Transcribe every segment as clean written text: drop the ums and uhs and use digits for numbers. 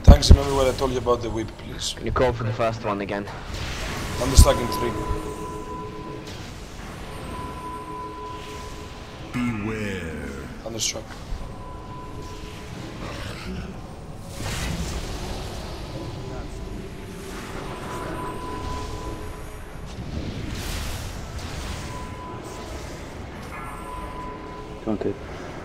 Thanks, remember what I told you about the whip, please. You call for the first one again. Understuck in 3. Beware. Understruck. Counted.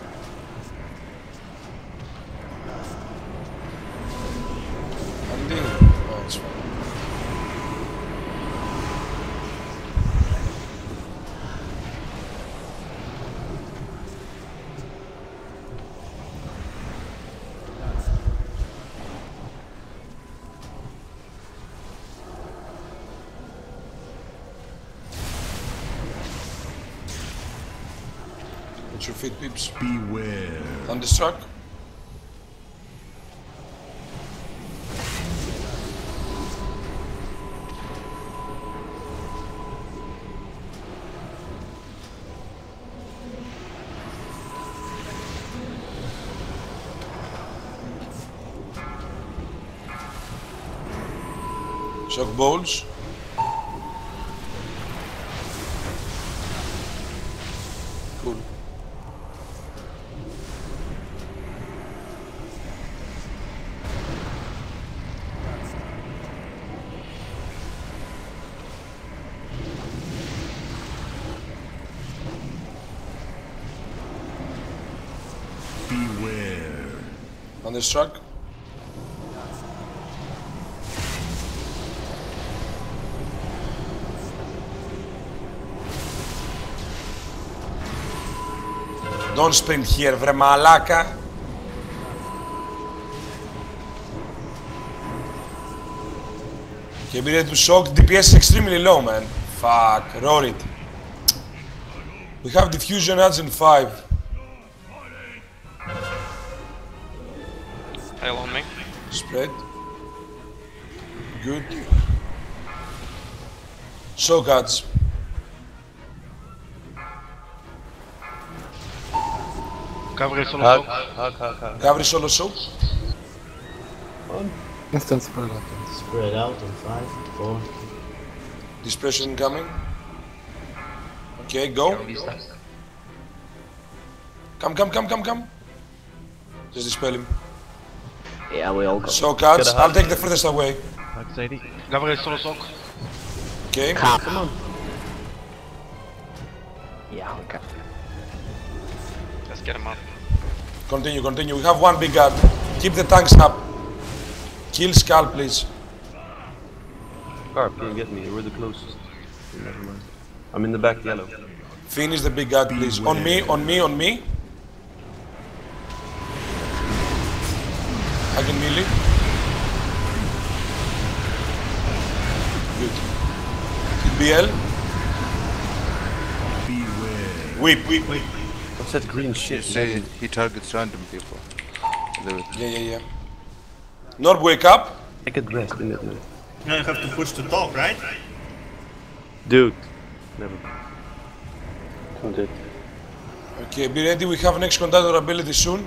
Andy? Oh, it's fine. What's your feet, peeps? Beware. Thunderstruck? Shock balls. Cool. Beware. Thunderstruck. Don't sprint here, βρε μαλάκα. Okay, be ready to shock. DPS is extremely low, man. Fuck, roar it. We have diffusion odds in 5. Hail on me. Spread. Good. Shock odds. Cavalry solo Hug, soak. hug. Gavri solo soak. Instant spread out. Spread out on 5, 4. Dispersion coming. Okay, go. Come. Just dispel him. Yeah, we all got So cards, I'll take the furthest away. Cavalry solo soak. Okay. Come on. Yeah, okay. Let's get him up. Continue. We have one big guard. Keep the tanks up. Kill Skull, please. Carp, can you get me? We're the closest. Never mind. I'm in the back yellow. Finish the big guard, please. On me. I can melee. Good. Hit BL. Beware. Whip. What's that green shit? See, he targets random people. Yeah. Norb, wake up. Take a rest in it, man. Now you have to push to talk, right? Dude. Never. Counted. Okay, be ready. We have next conductor ability soon.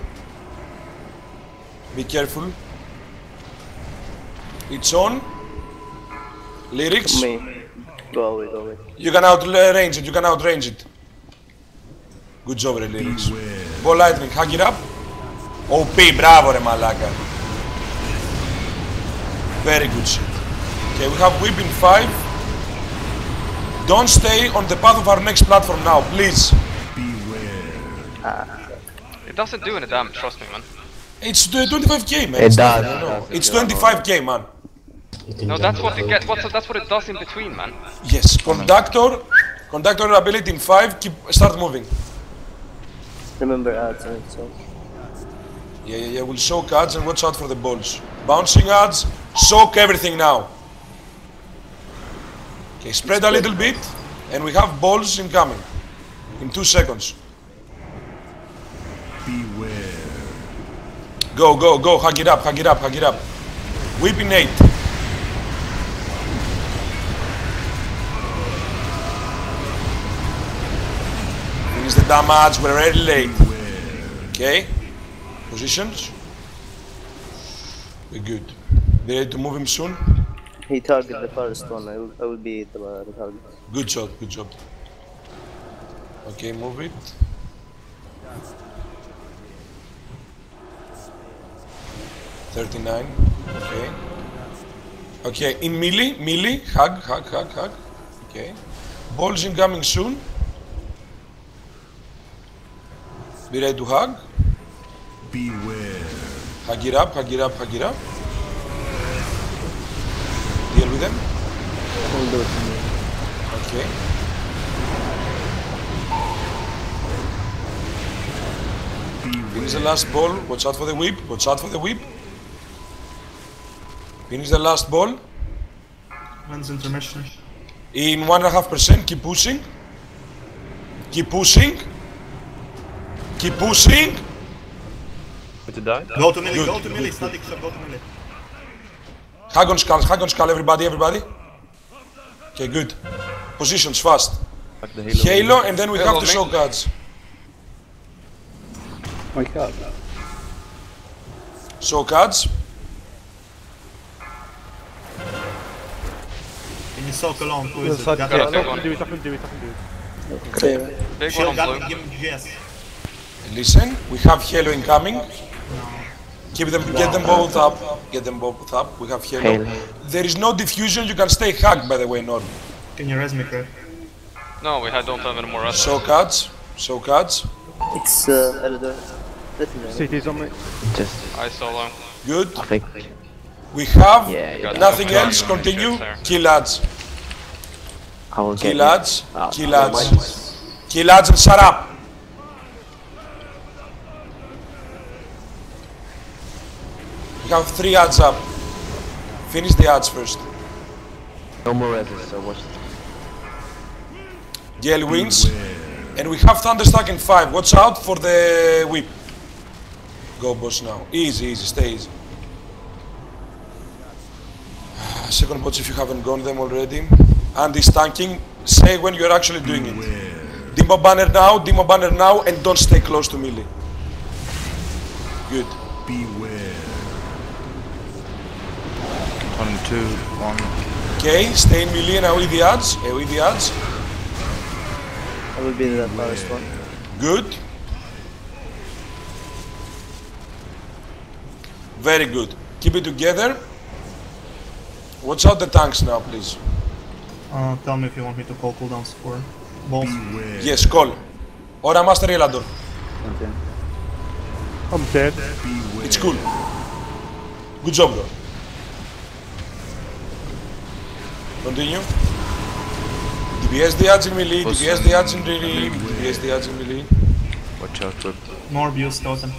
Be careful. It's on. Lyrics. Me. Go away. You can outrange it. Good job, ρε Lyrics. Ball lightning, hug it up. OP, bravo ρε μαλάκα. Very good shit. Okay, we have whip in 5. Don't stay on the path of our next platform now, please. It doesn't do any damage, trust me, man. It's 25k, man. It does. It's 25k, man. No, that's what it gets. That's what it does in between, man. Yes, conductor ability in 5. Start moving. Remember ads and so. Yeah. We'll soak ads and watch out for the balls. Bouncing ads, soak everything now. Okay, spread a little bit, and we have balls incoming. In 2 seconds. Beware. Go, hug it up. Whip in 8. Finish the damage, we're already late. Okay, positions. We're good. Be ready to move him soon? He targeted the first one. I will be the target. Good job, good job. Okay, move it. $39. Okay. Okay, in melee, hug. Okay. Balls incoming soon. Be ready to hug. Beware. Hug it up. Deal with them. I'll do it. Okay. Finish the last ball. Watch out for the whip. Finish the last ball. When's intermission? In 1.5%. Keep pushing. Wait to die? Go to melee, Good, go to melee, good, static shot, go to melee. Hug on skull, everybody. Okay, good. Positions fast. Like the Halo, and then we Halo have to me. show cards. My god. Show cards. Can you soak along? Who is it? Yeah, Got Yeah, I it. take can one. do it, I can do it. Okay. Big one Shield, on got blue. it, give him GS. Listen, we have Halo incoming. Get them both up. We have Halo. Halo. There is no diffusion. You can stay hugged, by the way, Norm. Can you res me, Craig? No, we don't have any more rest. Show cards. It's Elder. Definitely. CT's on me. Just, I solo. Good. I think. We have Yeah, Got nothing it. else. Continue. There. Kill ads. I will get Kill ads. Ah, Kill ads. Kill ads and shut up. We have 3 ads up. Finish the ads first. no more reses, so watch. Gale wins. And we have Thunderstruck in 5. Watch out for the whip. Go boss now. Easy, stay easy. Second bots if you haven't gone them already. Andy's tanking. Say when you're actually doing it. Demo banner now, and don't stay close to melee. Good. Beware. 1, 2, 1. Okay, stay in melee and AoE the ads. I will be the first one. Good. Very good. Keep it together. Watch out the tanks now, please. Tell me if you want me to call cooldowns for balls. Beware. Yes, call. Ora Master Elador. Okay. I'm dead. Beware. It's cool. Good job, though. Continue. DPS the ads in melee, DPS the ads in melee, DPS the ads in melee. Watch out, whip. More abuse, totem.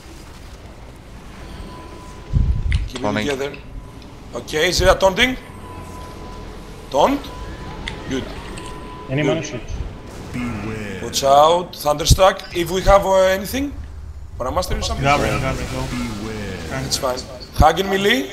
Keep it Taunting. together. Okay, is there a taunting? Taunt? Good. Any mana shoot. Beware. Watch out. Thunderstruck. If we have anything? For a master or something? Gabri, go. Beware. It's fine. Hug in melee.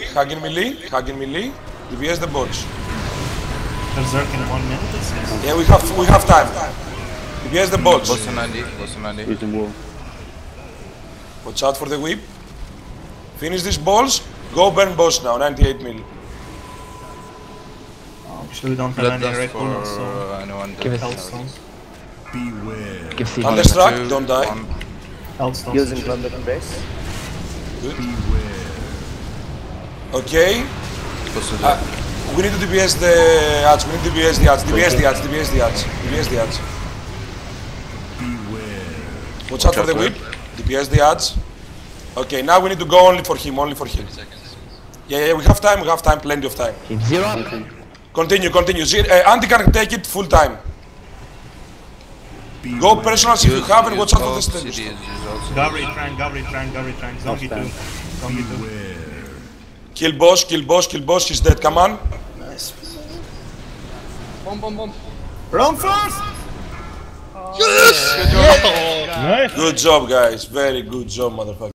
DPS the bots. Berserk in 1 minute, it seems. Yeah, we have time. DPS the bots. Boss on 90. Using wall. Watch out for the whip. Finish these balls. Go burn boss now. 98 mil. Actually, we don't have Blood any red dust for cooldowns, so anyone Give that it. Hellstones. Beware. Give C1. Thunderstruck. 2, Don't die. 1. Hellstones. Using Thunder Embrace. Good. Beware. Okay. Boss to the We need to DPS the ads. DPS the ads. Beware. Watch out for the whip. DPS the ads. Okay, now we need to go only for him. Yeah, we have time, plenty of time. Keep 0. Continue. Andy can take it full time. Go personals if you have and watch out for the status. Gabri trying. Zombie 2. Zombie 2. Kill boss, he's dead, come on. Bomb. Run first! Good job guys, very good job motherfucker.